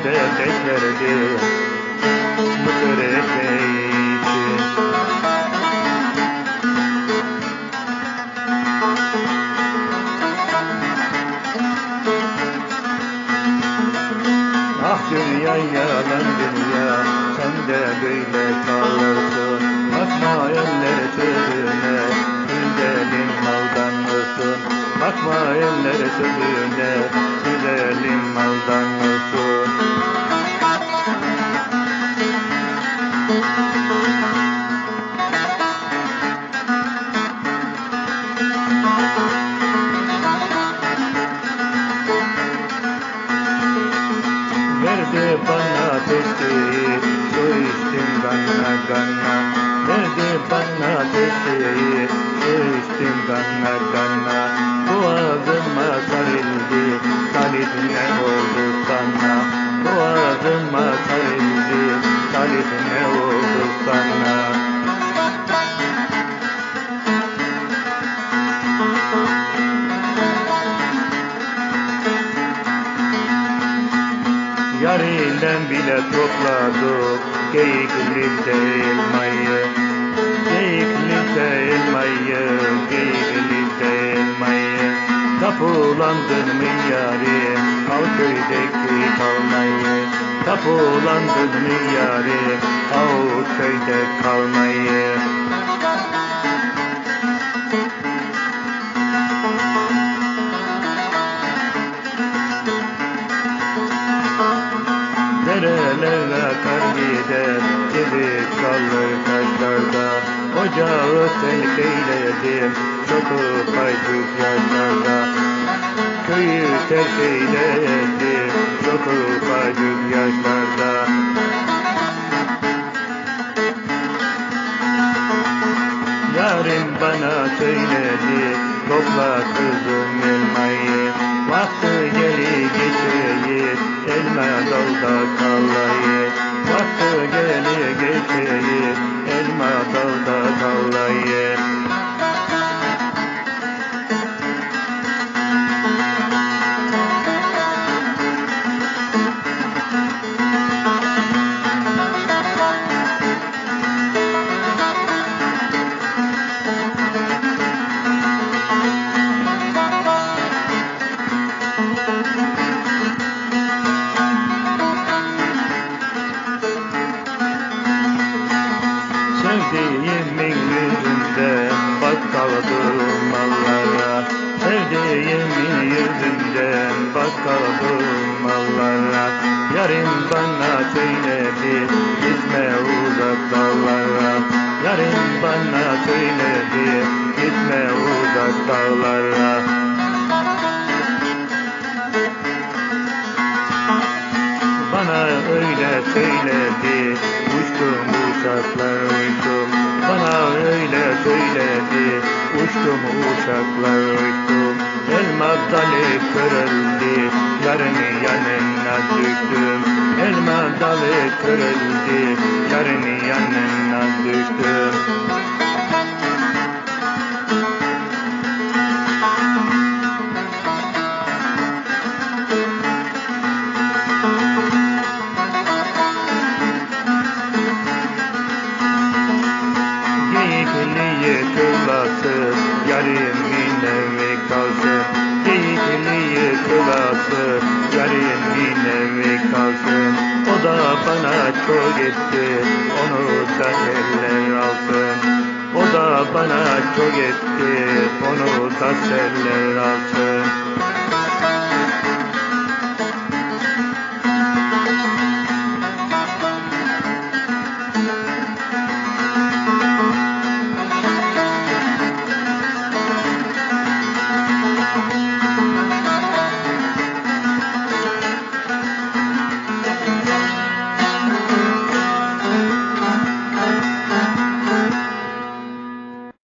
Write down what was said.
bahçede beklerdi mısır ekmeği için. Ah dünya yalan dünya, sen de böyle kalırsın. Bakma eller sözüne, güzelim aldanırsın. Bakma eller sözüne, güzelim aldanırsın. Verdi bana testiyi, su içtim ganna ganna. Verdi bana testiyi, su içtim ganna ganna. Boğazıma sarıldı, talip ne oldu sana? Boğazıma sarıldı, talip ne oldu sana? Yarından bile topladık Geyikli'de elmayı. Geyikli'de elmayı, Geyikli'de elmayı. Tapulandın mı yarim, al köydeki kalmayı. Tapulandın mı yarim, al köyde kalmayı. Derelere akar gider, izi kalır taşlarda. Ocağı terk eyledim, çok haydut yaşlarda. Köyü terk eyledim, çok haydut yaşlarda. Yarim bana söyledi, topla kızım elmayı. Vakti geri geçeyim, elma dalda kallayı. Vakti geri geçeyim, elma dalda kallayı. Sevdiğimin yüzünden bakkaldım mallara. Sevdiğimin yüzünden bakkaldım mallara. Yarın bana söyledi, gitme uzak dağlara. Yarın bana söyledi, gitme uzak dağlara. Bana öyle söyledi, uçtum uçaklar uçtum. Bana öyle söyledi, uçtum uçaklar uçtum. Elma dalı kırıldı, yarın yanına düştüm. Elma dalı kırıldı, yarın yanına düştüm. Geyikli'yi kılası, yarimin evi kalsın. Geyikli'yi kılası, yarimin evi kalsın. O da bana çok etti, onu da eller alsın. O da bana çok etti, onu da eller alsın.